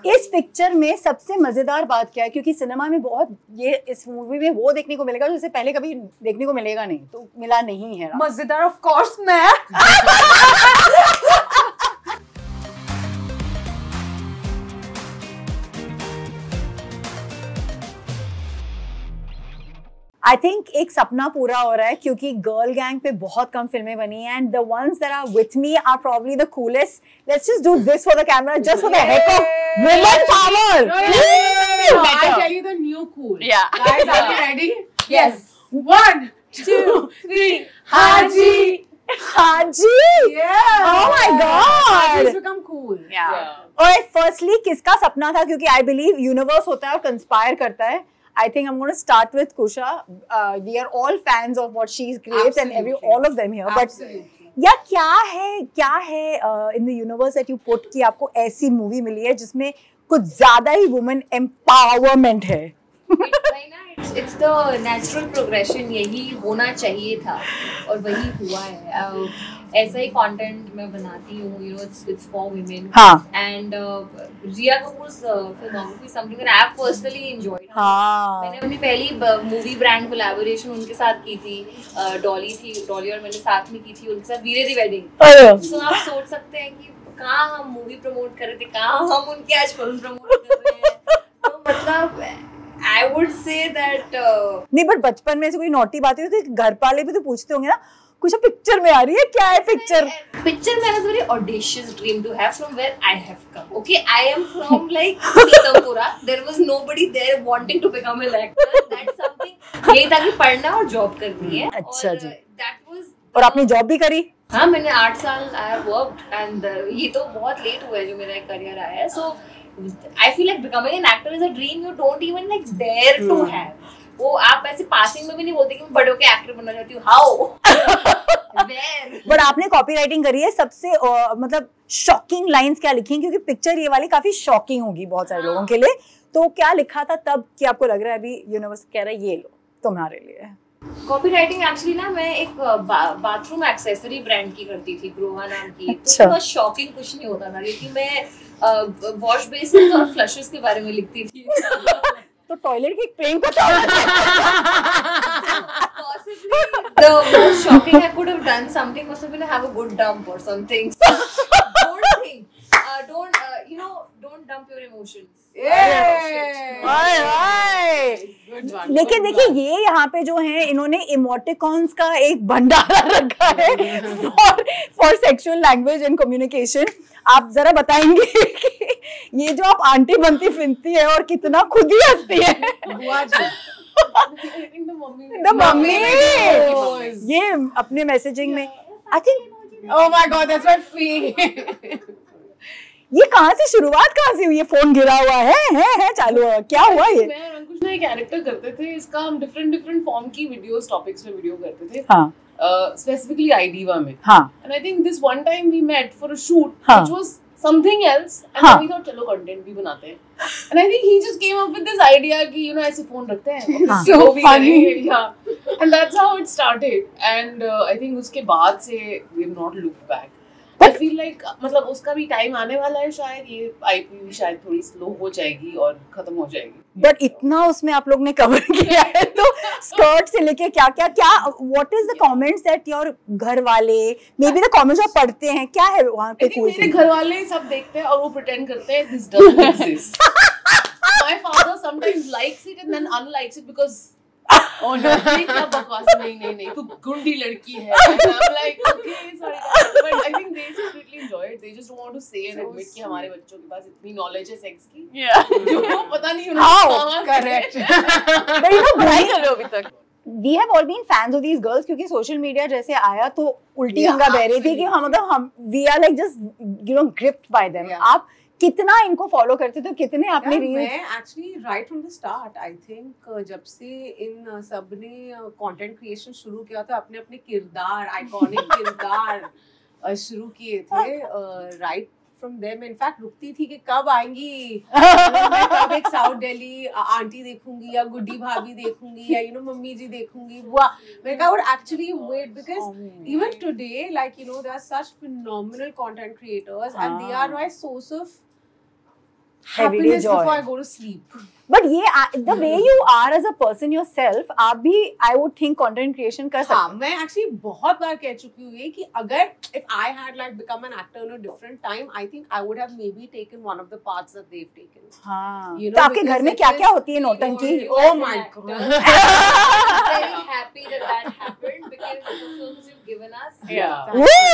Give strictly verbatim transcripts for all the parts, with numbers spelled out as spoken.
इस पिक्चर में सबसे मजेदार बात क्या है, क्योंकि सिनेमा में बहुत ये इस मूवी में वो देखने को मिलेगा जो इसे पहले कभी देखने को मिलेगा नहीं, तो मिला नहीं है मजेदार ऑफ कोर्स मैं आई थिंक एक सपना पूरा हो रहा है, क्योंकि गर्ल गैंग पे बहुत कम फिल्में बनी हैं and the ones that are with me are probably the coolest. Let's just do this for the camera, just for the heck of women power. I tell you the new cool. Yeah. Guys, are you ready? Yes. One, two, three. Haji. Haji. Yeah. Oh my God. Haji's become cool. Yeah. और firstly किसका सपना था, क्योंकि I believe universe होता है और conspire करता है. I think I'm going to start with Kusha. Uh, we are all fans of what she creates and every all of them here. Absolutely. But या क्या है क्या है uh, in the universe that you put कि आपको ऐसी movie मिली है जिसमें कुछ ज्यादा ही women empowerment है. It's it's the natural progression, यही होना चाहिए था और वही हुआ है. uh, ऐसा ही कंटेंट मैं बनाती हूँ, you know, it's it's for women. हाँ. And uh, Jia Kapoor's uh, filmography is something that I have personally enjoyed. हाँ. मैंने अपनी पहली मूवी ब्रांड कोलैबोरेशन उनके साथ की थी, डॉली थी, डॉली और मैंने साथ में की थी उनके साथ वीरे दी वेडिंग. सो आप सोच सकते हैं कि कहाँ हम मूवी प्रमोट कर रहे थे, कहाँ हम उनकी आज फिल्म प्रमोट कर रहे हैं. तो मतलब I would say that uh, नहीं, बट बचपन में से कोई नोटी बात हुई तो घर वाले भी तो पूछते होंगे ना, कुछ पिक्चर में आ रही है, क्या है picture? Picture man is a very audacious dream to have from where I have come. Okay, I am from like Pitampura. There was nobody there wanting to become an actor. That's something. यही था कि पढ़ना और job करनी है. अच्छा जी. That was. और आपने जॉब भी करी? हाँ, मैंने आठ साल I have worked and uh, ये तो बहुत लेट हुआ है जो मेरा करियर आया है. So I feel like becoming an actor is a dream you don't even like dare to have. वो आप ऐसे पासिंग में भी नहीं बोलते कि मैं बड़े होके एक्टर बनना चाहती हूँ. हाउ? बट आपने कॉपी राइटिंग करी है, सबसे uh, मतलब शॉकिंग लाइंस क्या लिखी हैं, क्योंकि पिक्चर ये वाली काफी शॉकिंग होगी बहुत सारे लोगों के लिए. तो क्या लिखा था तब कि आपको लग रहा है अभी यूनिवर्स कह रहा है ये लो तुम्हारे लिए? कॉपी राइटिंग एक्चुअली ना मैं एक बाथरूम एक्सेसरी ब्रांड की करती थी, ग्रोहा नाम की. अच्छा. तो शॉकिंग कुछ नहीं होता था, क्योंकि मैं वॉश बेसिन और फ्लशेस के बारे में लिखती थी. तो टॉयलेट की प्रेम पता Possibly the most shocking I could have done something must have been to have a good dump or something. So, don't think. Uh, don't uh, you know? Don't dump your emotions. लेकिन देखिए ये यहाँ पे जो है इन्होंने emoticons का एक भंडारा रखा है for for sexual language and communication. आप जरा बताएंगे कि ये जो आप आंटी बनती फिरती है और कितना खुद ही हंसती है. द मम्मी ये अपने मैसेजिंग में I think. Oh my God, that's my feet. ये कहाँ से शुरुआत कहाँ से हुई? ये फोन गिरा हुआ है है है चालू हुआ, क्या हुआ ये? मैं और अंकुश ना एक कैरेक्टर करते थे, इसका हम डिफरेंट डिफरेंट फॉर्म की वीडियोस टॉपिक्स में वीडियो करते थे. हाँ. स्पेसिफिकली आईडीवा में. हाँ. And I think this one time we met for a shoot हाँ. Which was something else and हाँ. वी थॉट चलो कंटेंट भी बनाते हैं. And I think he just came up with this idea कि you know ऐसे phone रखते हैं हाँ. so funny. Yeah. And that's how it started. And uh, I think उसके बाद से we have not looked back. I feel like मतलब उसका भी टाइम आने वाला है, शायद ये आईपी भी शायद थोड़ी स्लो हो जाएगी और खत्म हो जाएगी. बट इतना उसमें आप लोग ने कवर किया है, तो स्कर्ट से लेके क्या क्या क्या what is the comments that your घर वाले मे बी द कमेंट्स आप पढ़ते हैं, क्या है वहाँ पे? कोई मेरे घर वाले सब देखते हैं और वो प्रिटेंड करते हैं this doesn't exist. My father sometimes likes it and then unlikes it because oh no, क्या बकवास, नहीं नहीं नहीं तू गुंडी लड़की है. I'm like okay sorry guys, but I think they secretly enjoy it. They just don't want to say and admit कि हमारे बच्चों के पास इतनी knowledge है सेक्स की. Yeah. जो पता नहीं उन्हें Correct. But you know, नहीं करो अभी तक. we have all been fans of these girls क्योंकि सोशल मीडिया जैसे आया तो उल्टी गंगा बह रही थी कि हम मतलब हम we are like just you know gripped by them. आप कितना इनको फॉलो करते थे, कितने आपने रील्स? मैं actually right from the start I think जब से इन सब ने कंटेंट क्रिएशन शुरू किया था, अपने अपने किरदार आइकॉनिक किरदार शुरू किए थे राइट फ्रॉम देम. इनफैक्ट रुकती थी कि कब आएंगी, मैं कब एक साउथ दिल्ली आंटी देखूंगी या गुड्डी भाभी देखूंगी या यू नो मम्मी जी देखूंगी. वाह, मैं I would actually wait because even today like you know there are such phenomenal content creators and they are my source of everyday happiness joy. before I go to sleep. But ये the way you are as a person yourself, आप भी I would think content creation कर सकते हाँ, मैं actually बहुत बार कह चुकी हूँ ये कि अगर if I had like become an actor in a different time, I think I would have maybe taken one of the parts that they've taken. हाँ. You know, तो आपके घर में क्या क्या होती है You नौटंकी? know, Oh as an my actor, God. I'm very happy that that happened because the films you've given us. Yeah.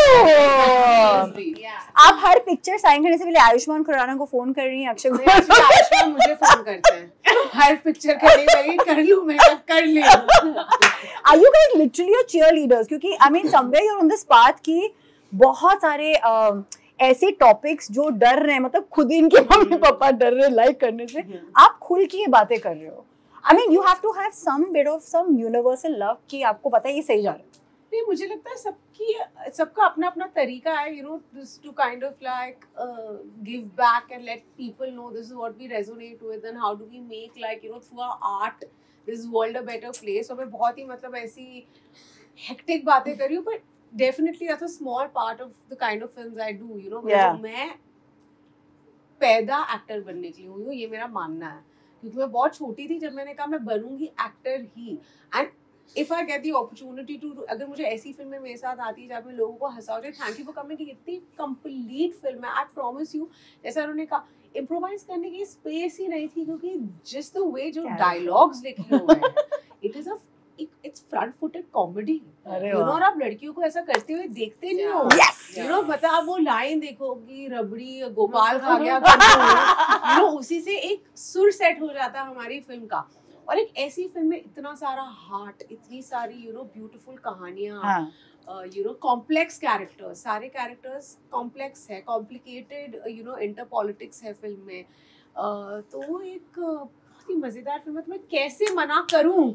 Woo! Yeah. आप हर पिक्चर साइन करने से पहले आयुष्मान खुराना को फोन कर रही हैं, अक्षय नहीं, कुमार actually आयुष्मान मुझे फोन करते हैं हर पिक्चर करने वाली कर लूँ मैं कर ली Are you guys literally your cheerleaders? क्योंकि I mean somewhere you're on this path कि बहुत सारे uh, ऐसे टॉपिक्स जो डर रहे हैं, मतलब खुद ही इनके मम्मी पापा डर रहे हैं लाइक करने से, आप खुल के ये बातें कर रहे हो. I mean you have to have some bit of some universal love कि आपको पता है ये सही जा रहा है. नहीं, मुझे लगता है सबकी सबका अपना अपना तरीका है, you know, this to kind of like uh, give back and let people know this is what we resonate with and how do we make like, you know, through our art this world a better place. और मैं बहुत ही मतलब ऐसी hectic बातें कर रही हूँ, but definitely that's a small part of the kind of films I do, you know. Yeah. मैं पैदा एक्टर बनने के लिए हुई हूँ, ये मेरा मानना है, क्योंकि मैं बहुत छोटी थी जब मैंने कहा मैं बनूंगी एक्टर ही. And if I get the opportunity to, अगर मुझे ऐसी फिल्में मेरे साथ आती है जहाँ पे लोगों को हंसाओ, थैंक यू फॉर कमिंग, इतनी कंप्लीट फिल्म है, आई प्रॉमिस यू. जैसा उन्होंने कहा, इम्प्रोवाइज करने की स्पेस ही नहीं थी, क्योंकि जिस द वे जो डायलॉग्स लिखे हुए हैं, it is a it's front footed comedy. You know, और आप लड़कियों को ऐसा करते हुए देखते नहीं हो. यू नो, मतलब आप वो लाइन देखोगी, रबड़ी गोपाल खा गया, यू नो, उसी से एक सुर सेट हो जाता है हमारी फिल्म का. और एक ऐसी फिल्म में इतना सारा हार्ट, इतनी सारी यू नो ब्यूटीफुल कहानियां, यू नो कॉम्प्लेक्स कैरेक्टर्स, सारे कैरेक्टर्स कॉम्प्लेक्स है, complicated you know inter politics है फिल्म में. uh, तो वो एक बहुत ही मजेदार फिल्म है, तो मैं कैसे मना करूं.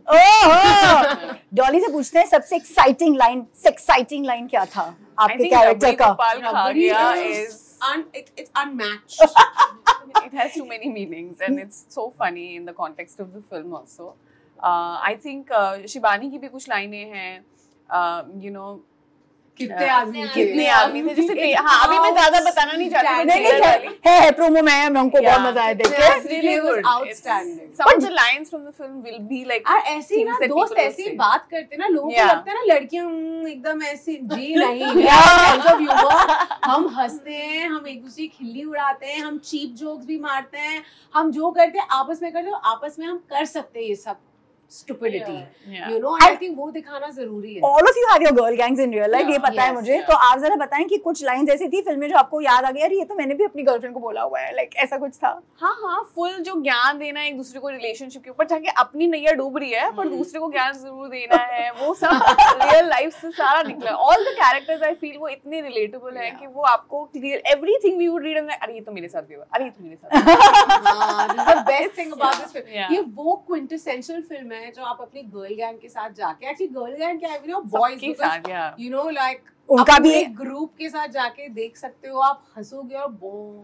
डॉली से पूछते हैं सबसे एक्साइटिंग लाइन, एक्साइटिंग लाइन क्या था आपके कैरेक्टर का? Rubbery is un, it, it's unmatched. it has too many meanings and it's so funny in the context of the film also. Uh, I think uh, Shibani की भी कुछ लाइनें हैं, uh, you know, कितने आदमी थे, कितने आदमी थे, जैसे कि हाँ अभी मैं ज्यादा बताना नहीं चाहती, नहीं नहीं है है प्रोमो में है, हमको बहुत मजा आया देख के. It's really good. Outstanding. Some of the lines from the film will be like और ऐसे ही ना things that दोस्त people will ऐसी say. बात करते ना, लोगों को Yeah. लगता है ना लड़कियां हम्म, एकदम ऐसी जी नहीं, sense of humor, हम हंसते हैं, हम एक दूसरे की खिल्ली उड़ाते हैं, हम चीप जोक्स भी मारते हैं, हम जो करते हैं आपस में करते हैं, आपस में हम कर सकते हैं ये सब stupidity, Yeah. you know, and I think वो दिखाना जरूरी है. All of you have your girl gangs in real life, Yeah. ये पता है Yes, मुझे. yeah. तो आप जरा बताएं कि कुछ लाइंस ऐसी थी फिल्म में जो आपको याद आ गया, अरे ये तो मैंने भी अपनी गर्लफ्रेंड को बोला हुआ है, लाइक ऐसा कुछ था? हाँ हाँ फुल जो ज्ञान देना एक दूसरे को रिलेशनशिप के ऊपर, चाहे अपनी नैया डूब रही है पर दूसरे को ज्ञान जरूर देना है, वो सब रियल लाइफ से सारा निकला. All the characters I feel वो इतने रिलेटेबल हैं कि वो आपको clear everything we would read and अरे ये तो मेरे साथ भी हुआ, अरे ये तो मेरे साथ. हाँ, this is the best thing about this film. Yeah. ये वो quintessential film है जो आप अपनी गर्ल गैंग के साथ जाके, एक्चुअली गर्ल गैंग क्या है, you know, boys सबके because साथ, yeah. you know like उनका भी एक ग्रुप के साथ जाके देख सकते हो, आप हंसोगे और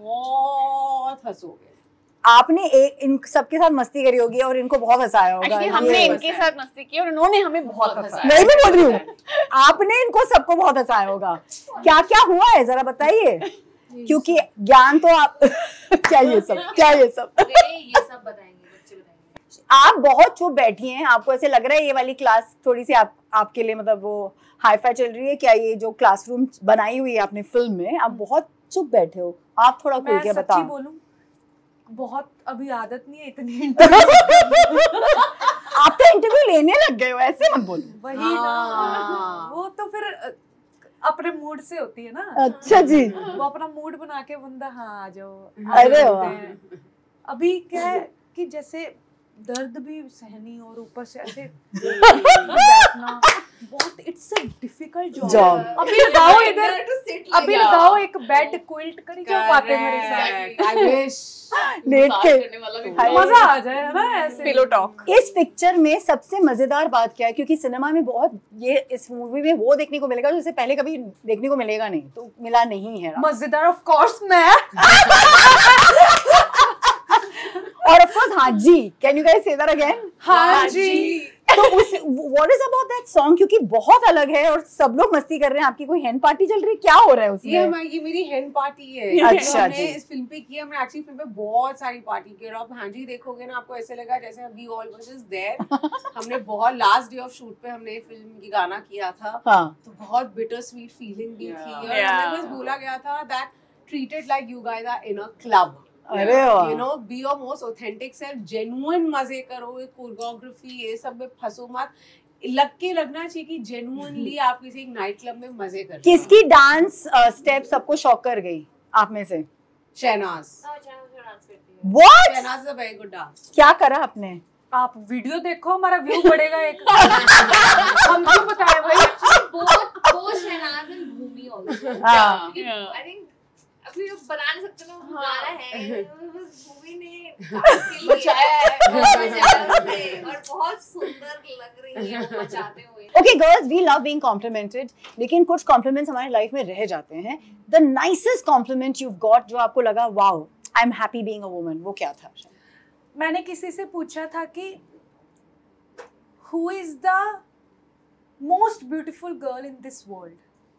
बहुत हंसोगे. आपने एक इन सबके साथ मस्ती करी होगी और इनको बहुत हंसाया होगा. Actually, हमने ये- इनके साथ मस्ती की और उन्होंने हमें बहुत हंसाया. मैं भी बोल रही हूँ, आपने इनको सबको बहुत हंसाया होगा. क्या क्या हुआ है जरा बताइए, क्योंकि ज्ञान तो आप क्या ये सब क्या ये सब ये सब बताएंगे, बच्चे बताएंगे. आप बहुत चुप बैठी हैं, आपको ऐसे लग रहा है ये वाली क्लास थोड़ी सी आप आपके लिए मतलब वो हाईफाई चल रही है क्या? ये जो क्लासरूम बनाई हुई है आपने फिल्म में, आप बहुत चुप बैठे हो, आप थोड़ा खुल के बताओ. बोलूं, बहुत अभी आदत नहीं है इतनी. आप तो इंटरव्यू लेने लग गए हो, ऐसे मत बोलो. वही ना, हाँ. वो तो फिर अ, अपने मूड से होती है ना. अच्छा जी. वो अपना मूड बना के बंदा हाँ आ जाओ. अरे आ वाह. जाते हैं. अभी क्या है कि जैसे दर्द भी सहनी और ऊपर से ऐसे बैठना बहुत, it's a difficult Job. Job. अभी लगाओ इधर, अभी लगाओ एक बेड क्विल्ट करी जाओ आके मेरे साथ, Correct. I wish. लेट के करने वाला भी हाय. मजा आ जाए है ना ऐसे. Pillow talk. इस पिक्चर में सबसे मजेदार बात क्या है, क्योंकि सिनेमा में बहुत ये इस मूवी में वो देखने को मिलेगा जो इसे पहले कभी देखने को मिलेगा नहीं, तो मिला नहीं है. मजेदार ऑफ कोर्स मैं. और ऑफ कोर्स हाँ जी, can you guys say that again? हाँ जी. तो उस what is about that song, क्योंकि बहुत अलग है और सब लोग मस्ती कर रहे हैं, आपकी कोई हैंड पार्टी चल रही है, क्या हो रहा है उसमें? ये हमारी ये मेरी हैंड पार्टी है। अच्छा हमने जी। इस फिल्म पे किया, हमने एक्चुअली फिल्म पे बहुत सारी पार्टी की और आप हाँ जी देखोगे ना आपको ऐसे लगा जैसे we all was just there. हमने बहुत लास्ट डे ऑफ शूट पे हमने फिल्म की गाना किया था, हाँ तो बहुत बिटर स्वीट फीलिंग भी थी और Yeah. हमें बस बोला गया था that treated like you guys are in a club, अरे वाह। You know be your most authentic self, genuine मजे करो, कोरियोग्राफी ये सब में फंसो मत, लग के लगना चाहिए कि जेन्युइनली आप किसी एक नाइट क्लब में मजे कर रहे हो। किसकी डांस स्टेप सबको शॉक कर गई आप में से? Shehnaaz. What? Shehnaaz is a very good dance. क्या करा आपने? आप वीडियो देखो, हमारा व्यू बढ़ेगा एक। हम क्यों बताएं भाई? both both Shehnaaz and Bhumi also. हाँ। I think अभी वो बना नहीं सकते ना, गाना है बस भूमि ने काफी बचाया है। बहुत बचाया है और बहुत सुंदर लग रही है वो बचाते हुए। Okay girls, we love being complimented, लेकिन कुछ compliments हमारी लाइफ में रह जाते हैं। The nicest compliment you've got जो आपको लगा wow, I'm happy being a woman, वो क्या था? मैंने किसी से पूछा था कि who is the most beautiful girl in this world,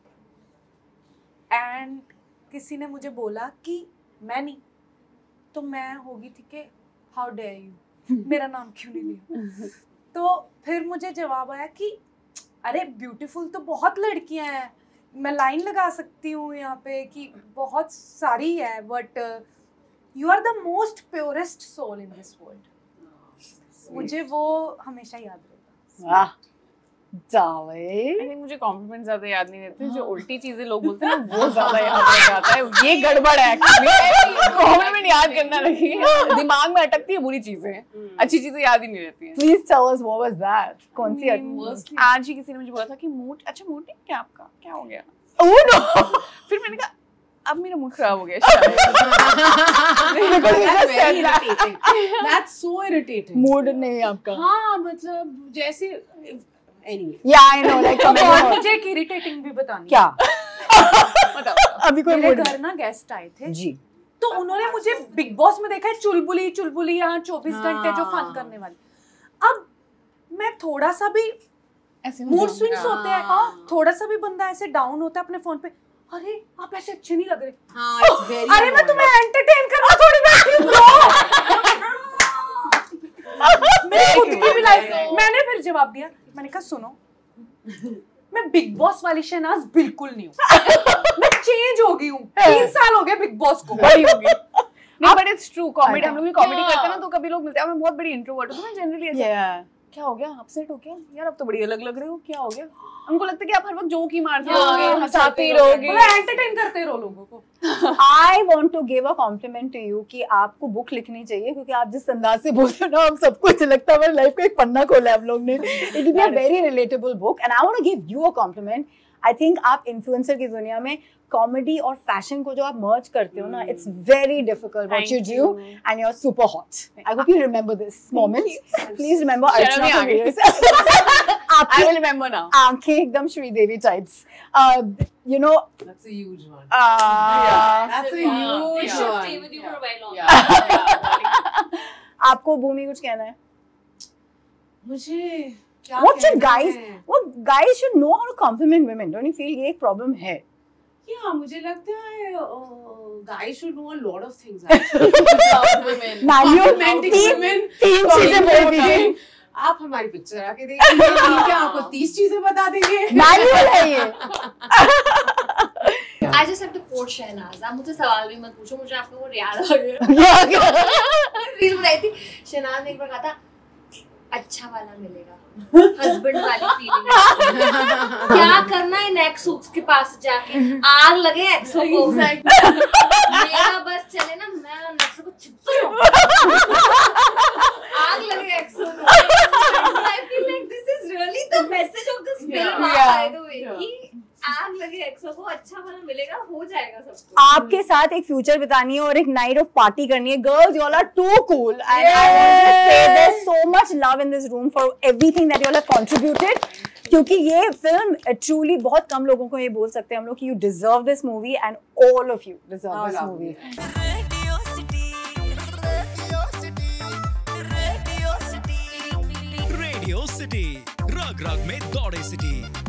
and किसी ने मुझे बोला कि मैं नहीं, तो मैं होगी ठीक है, how dare you, मेरा नाम क्यों नहीं लिया? तो फिर मुझे जवाब आया कि अरे ब्यूटीफुल तो बहुत लड़कियां हैं, मैं लाइन लगा सकती हूँ यहाँ पे कि बहुत सारी है, but you are the most purest soul in this world. मुझे वो हमेशा याद रहेगा। वाह I darling। think मुझे कॉम्प्लीमेंट ज्यादा याद नहीं रहते, जो उल्टी चीजें लोग बोलते हैं ना वो ज्यादा याद रह जाता है। ये गड़बड़ है एक्चुअली, कॉम्प्लीमेंट याद करना रखिए, दिमाग में अटकती है बुरी चीजें, अच्छी चीजें याद ही नहीं रहती हैं। Please tell us what was that? कौन सी? आज ही किसी ने मुझे बोला था कि मूड अच्छा मूड नहीं क्या आपका, क्या हो गया? Oh no! फिर मैंने कहा अब मेरा मूड खराब हो गया। That's very irritating. That's so irritating. Mood नहीं आपका? हाँ मतलब जैसे anyway. Yeah, I know, like अब और मुझे एक इरिटेटिंग भी बतानी है। क्या? बताओ। अभी कोई मेरे मूड घर ना गेस्ट आए थे जी। तो उन्होंने मुझे बिग बॉस में देखा है, चुलबुली चुलबुली यहाँ चौबीस घंटे जो फन करने वाली। अब मैं थोड़ा सा भी ऐसे मूड स्विंग्स होते हैं, हाँ थोड़ा सा भी बंदा ऐसे डाउन होता है अपने फोन पे, अरे आप ऐसे अच्छे नहीं लग रहे, हाँ it's very अरे मैं annoying. तुम्हें एंटरटेन करना थोड़ी बैठी हूँ bro। मेरी खुद की भी लाइफ, मैंने फिर जवाब दिया, मैंने कहा सुनो मैं बिग बॉस वाली शहनाज बिल्कुल नहीं हूँ, मैं चेंज हो गई हूँ, तीन साल हो गए बिग बॉस को। बड़ी होगी। नहीं बट इट्स ट्रू, कॉमेडी हम लोग भी कॉमेडी Yeah. करते हैं ना, तो कभी लोग मिलते हैं, मैं बहुत बड़ी इंट्रोवर्ट हूँ, मैं जनरली ऐसे Yeah. क्या हो गया, अपसेट हो गया यार, अब तो बड़ी अलग लग रहे हो, क्या हो गया? हमको लगता है कि आप हर वक्त जोक ही मारते हाँ, रहोगे, हंसाते हंसाते रहोगे। मतलब एंटरटेन करते रहो लोगों को। I want to give a compliment to you कि आपको बुक लिखनी चाहिए, क्योंकि आप जिस अंदाज से बोलते हो ना, हम सबको ऐसा लगता है हमारी लाइफ का एक पन्ना खोला है आप लोग ने। It will be a very relatable book and I want to give you a compliment. I think आप इन्फ्लुएंसर की दुनिया में कॉमेडी और फैशन को जो आप मर्ज करते हो ना, it's very difficult what Thank you do you. and you're super hot. I hope you remember this moment. Please remember शर्म ही Archana आ for गई। years. I आपकी will remember now. आंखें एकदम Sridevi types. Uh, you know, That's a huge one. uh, That's a They huge should one. stay with you for a while longer. Yeah. आपको भूमि कुछ कहना है? मुझे क्या What should कहना guys? है? What guys should know how to compliment women? Don't you feel ये एक problem है? Yeah, मुझे लगता है uh, guys should know a lot of things actually about women. Manual Complimenting तीन- women. तीन चीजें बोल दीजिए। आप हमारी पिक्चर आके देखिए, ठीक है, आपको तीस चीजें बता देंगे। मैनुअल है ये। I just have to quote Shehnaaz. आप मुझसे सवाल भी मत पूछो, मुझे आपका वो याद आ गया। रील बनाई थी, शहनाज ने एक बार कहा था अच्छा वाला मिलेगा, हस्बैंड वाली फीलिंग। क्या करना है एक्स के पास जाके, आग लगे एक्सो को, मेरा बस चले ना, मैं एक्सो को छिपता हूँ, आग लगे एक्सो को। I feel like this is really the message of this film, by the way, कि आग लगे एक्सो को, अच्छा वाला मिलेगा, हो जाएगा सब कुछ। आपके साथ एक फ्यूचर बितानी है और एक नाइट ऑफ पार्टी करनी है। Girls, you all are too cool and I want to say there's so much love in this room for everything that you all have contributed. क्योंकि ये फिल्म ट्रूली बहुत कम लोगों को ये बोल सकते हैं हम लोग कि you deserve this movie and all of you deserve this movie. Radio City. Radio City. Radio city, रग रग में दौड़े सिटी।